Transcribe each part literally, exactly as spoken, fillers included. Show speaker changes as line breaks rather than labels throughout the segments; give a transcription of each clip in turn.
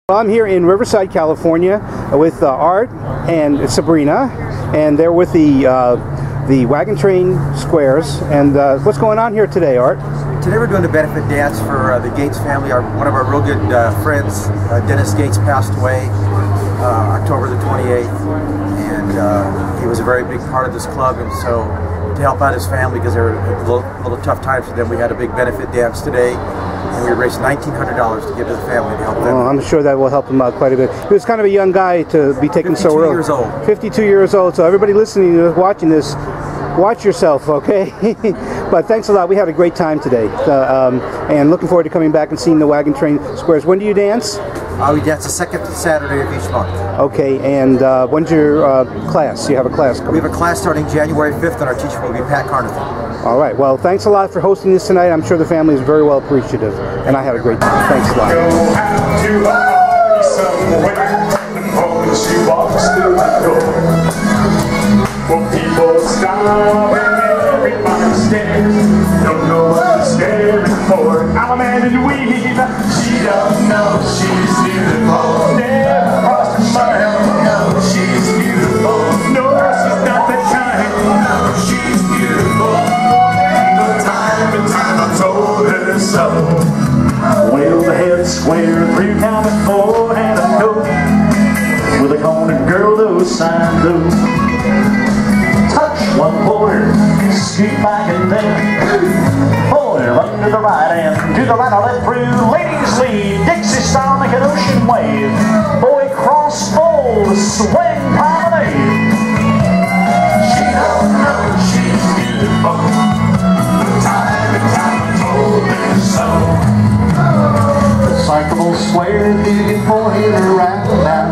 I'm here in Riverside, California with uh, Art and Sabrina, and they're with the uh, the Wagon Train Squares. And uh, what's going on here today, Art?
Today we're doing a benefit dance for uh, the Gates family. Our, one of our real good uh, friends, uh, Dennis Gates, passed away uh, October the twenty-eighth, and uh, he was a very big part of this club. And so, to help out his family, because they were a little, little tough times for them, we had a big benefit dance today. And we raised nineteen hundred dollars to give to the family to help them.
Oh, I'm sure that will help him out quite a bit. He was kind of a young guy to be taken so early.
fifty-two years old.
fifty-two years old. So everybody listening, watching this, watch yourself, okay? But thanks a lot. We had a great time today. Uh, um, and looking forward to coming back and seeing the Wagon Train Squares. When do you dance?
Uh, we dance the second Saturday of each month.
Okay, and uh, when's your uh, class? You have a class coming?
We have a class starting January fifth, and our teacher will be Pat Carnathan.
All right. Well, thanks a lot for hosting this tonight. I'm sure the family is very well appreciative, and I had a great time. Thanks a lot.
Go out to a party somewhere, the moment she walks through the door. Well, people stop and everybody stares. Don't know what they're staring for. I'm a man in weave. She don't know she's beautiful. Never crossed her mind. Don't know she's beautiful. No, she's not that kind. No, she's beautiful. Time and time I told her so. Well, the head square, three counted four and a note with a corner girl, those signs those. Touch one quarter, scoot back and then boy, run to the right and to the right or left through. Ladies lead, Dixie style, make an ocean wave. Boy cross fold, swing promenade. She don't know she's beautiful. Recyclable square, digging for him around now.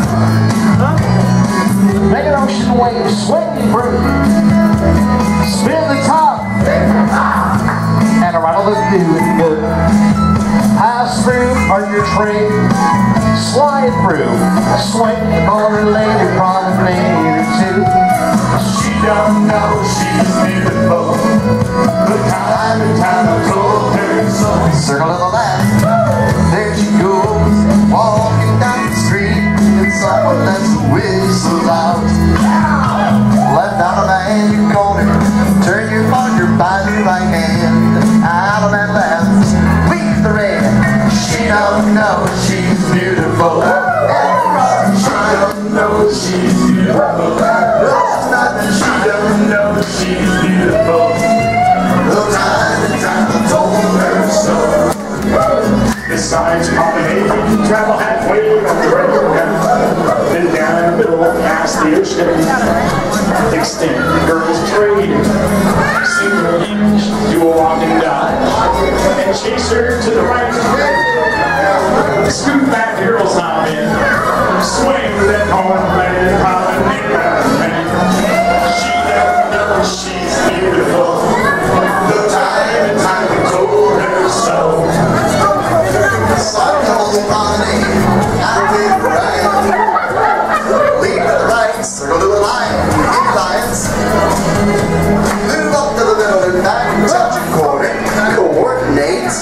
Make an ocean wave, swing through. Spin the top, and a rattle that's doing good. Pass through, park your train, slide through, swing the corner, lady promenade or two. She don't know she's beautiful, but time and time I told her so. Circle to the left, there she goes, walking down the street, and someone lets the whistle out. Left out of that corner, turn your partner by the right hand. Out of that left, leave the red. She don't know she's beautiful. She don't know she's beautiful. She don't know she's beautiful. No time and time I told her so. Besides promenade, travel halfway on the road, then down the middle past the ocean. Extend the girls trade, single hinge, do a walk and dodge, and chase her to the right. Scoot back the girls hop in, swing that horn-playing promenade. She don't know she's beautiful. The time and time we told her so. Cycles promenade, out to the right. Leave to the right, circle to the line, eight lines. Move up to the middle and back, touch a corner, coordinates.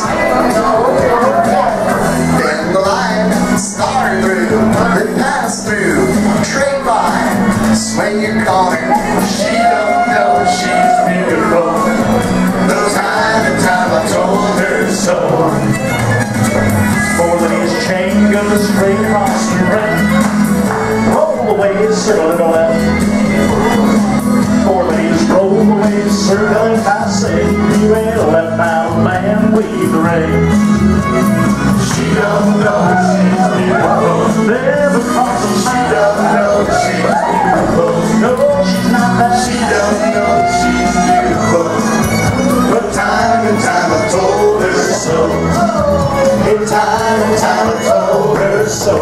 Bend the line, start through, then pass through, trade line, swing your corner. She don't know she's beautiful. No time and time I told her so. Four ladies chain goes straight across the ring. Roll away, circle to the left. Four ladies roll away, circling past the left bound man, weave the ring. She don't know she's beautiful. Never cross the she don't know she's beautiful. No, she's not that. She don't know she's beautiful. But time and time I told her so. In time and time I told her so.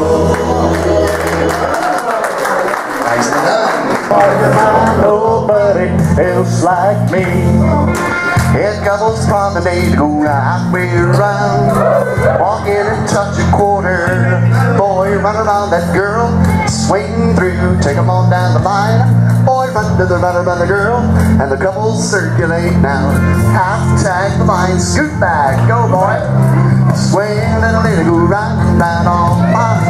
Thanks for that. Nobody else like me. Head couples promenade, go halfway around. Walk in and touch a quarter. Boy, run around that girl, swing through, take them on down the line. Boy, run to the right around the girl, and the couples circulate now. Half tag the line, scoot back, go boy. Swing, little lady, go round and round on my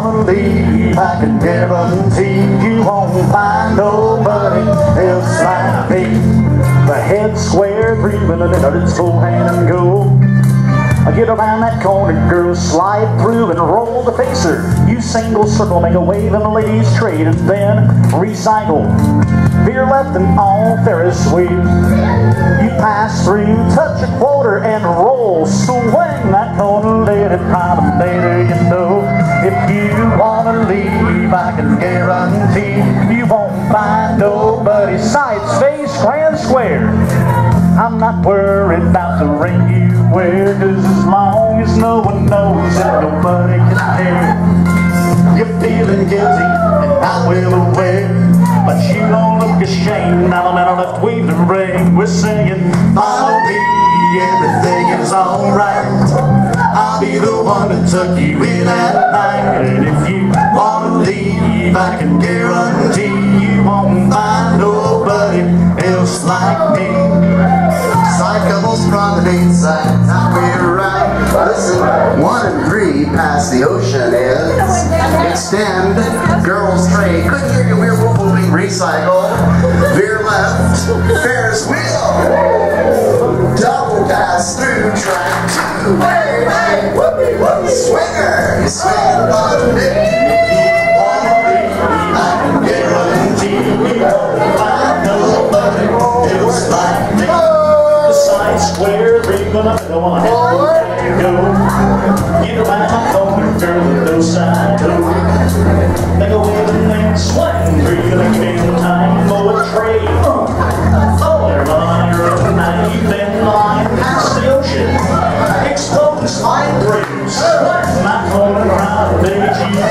wanna leave, I can guarantee you won't find nobody else like me. The head square, breathing, and then it's full hand and go. I get around that corner, girl, slide through and roll the facer. You single circle, make a wave in the ladies' trade, and then recycle. Veer left and on Ferris wheel. You pass through, touch a quarter, and roll. Swing that corner, let it prime, and later you know. If you wanna leave, I can guarantee you won't find nobody. Sides, face, grand square. I'm not worried about the ring you wear, 'cause as long as no one knows and nobody can care. You're feeling guilty and I'm well aware, but you don't look ashamed now that I left waving ring. We're singing, follow me, everything is alright. I'll be the one to tuck you in at night. And if you wanna leave, I can guarantee you won't find nobody else like me. Side couples promenade side, now we're right. Listen, one and three past the ocean is. Extend, girls trade. Couldn't hear you, we're moving. Recycle, veer left, Ferris wheel. Double pass through track two. Hey, hey, whoopie, whoopie, swinger. You swing on me. Wanna leave, I can guarantee you won't find nobody else like me. Side square, ring when I go on, there you go. Get around my corner, girl, with those side doors. Make a wave and then swing, breathing in time, mow a trade. Oh, they're on your own night, you've been lying past the ocean. Exploding slide throughs, my corner crowd, baby, you do.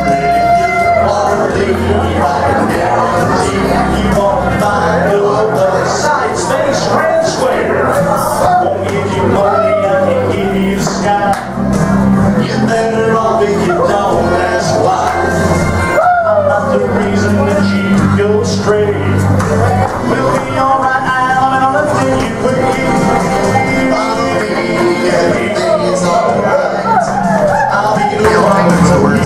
Wanna leave, I can guarantee you won't find nobody. Side space, grand square. Won't give you money, I can give you the sky. You're better off if you don't ask why. I'm not the reason that you go straight. We'll be alright, Alan, and I'll let you quick. Follow me, everything is alright. I'll be the one to work.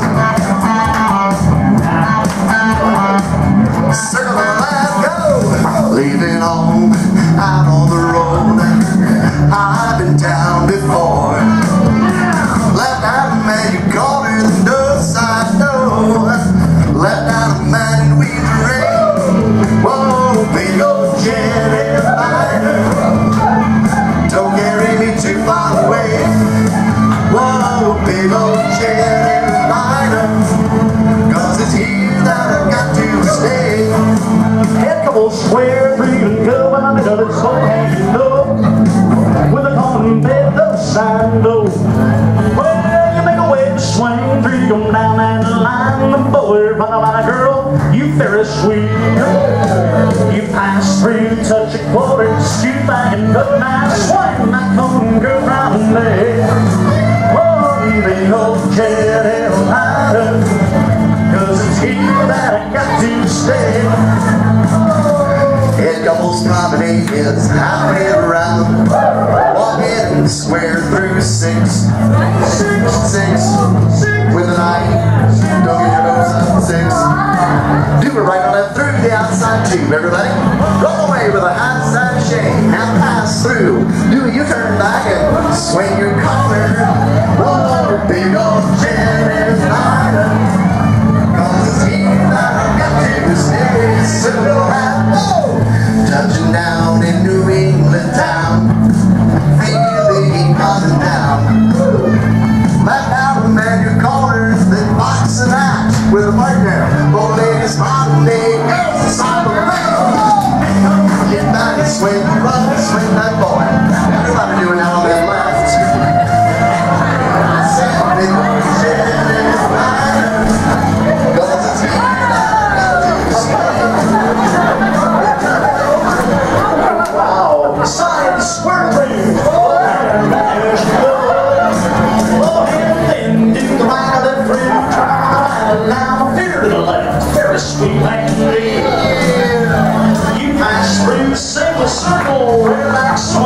Circle and let go, leaving home, out on the road. I've been down before. Left out a man, you called her the dust, I know. Left out a man and we rain. Whoa, big old jet airliner. Don't carry me too far away. Whoa, big old jet airliner. 'Cause it's here that I've got to stay. Head couple square, breathing good, but I'm another soul hanging low. With a common bed, the side door. Well, you make a wave, swing through, go down that line. The boy, run around a girl, you Ferris wheel. You pass through, touch a quarter, scoot back and go now. Swing that common girl round there. Oh, big old jet airliner. 'Cause it's here that I got to stay. Head couples promenade is halfway around. Walk in square through six. Six, six, with an eye. Don't get your nose up, six. Do it right on left through the outside tube, everybody. Roll away with a high side shake. Now pass through. Do a U-turn back and swing your collar. Roll over, big old jet airliner. 'Cause it's here that I've got to stay. So touching down in New England town. Feel the heat coming down. Left out a man your corner, then box and act with a partner. Both ladies modern day girls inside the ring. Get back and swing, run and swing that boy. Everybody doing that on that left. Science square ring. Oh, and then do the right of the free. Now veer to the left. Ferris wheel and lead. You pass through, sing a circle, relax.